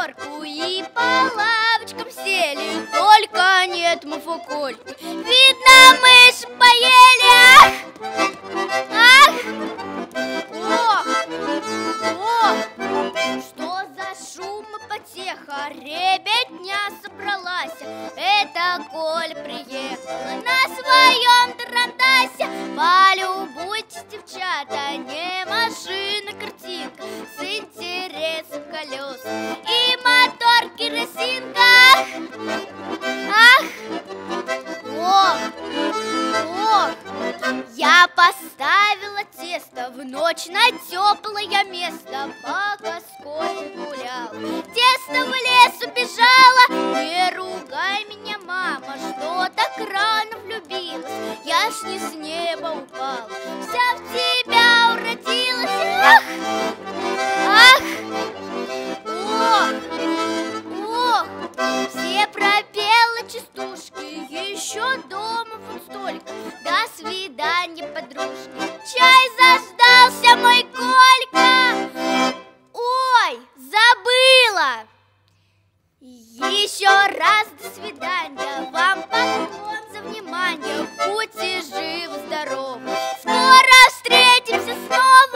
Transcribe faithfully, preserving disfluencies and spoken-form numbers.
горку и по лавочкам сели, только нет муфукольки. Видно, мышь поели. Ах! Ах! Ох! Ох! Что за шум и потеха? Ребятня собралась. Это Коль приехала на своем тарантасе. Полюбуйтесь, девчата, не машина, картинка с интересом колес и мотор керосинка. Ах! Ох! Ох! Я поставила тесто в ночь на теплое место, пока Коль гулял. Тесто в лес убежало. Не ругай меня, мама, что так рано влюбилась. Я ж не с неба упала, вся в тебя уродилась. Ах! Ах! Ох! Ох! Все пропела частушки, еще дома вот столько. До свидания, подружки. Чай заждался мой Колька. Ой, забыла. Еще раз до свидания. Вам поклон за внимание. Будьте живы, здоровы. Скоро встретимся снова.